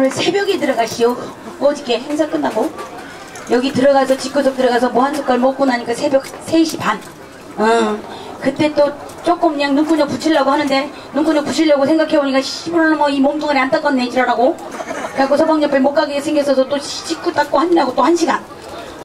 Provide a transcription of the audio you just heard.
오늘 새벽에 들어가시오. 어저께 행사 끝나고 여기 들어가서 집구석 들어가서 뭐 한 숟갈 먹고 나니까 새벽 3시 반. 그때 또 조금 그냥 눈구녕 붙이려고 하는데 눈구녕 붙이려고 생각해보니까 씨발 뭐 이 몸뚱아리 안 닦았네 이러라고. 그래갖고 서방 옆에 못 가게 생겼어서 또 씻고 닦고 하느라고 또 1시간.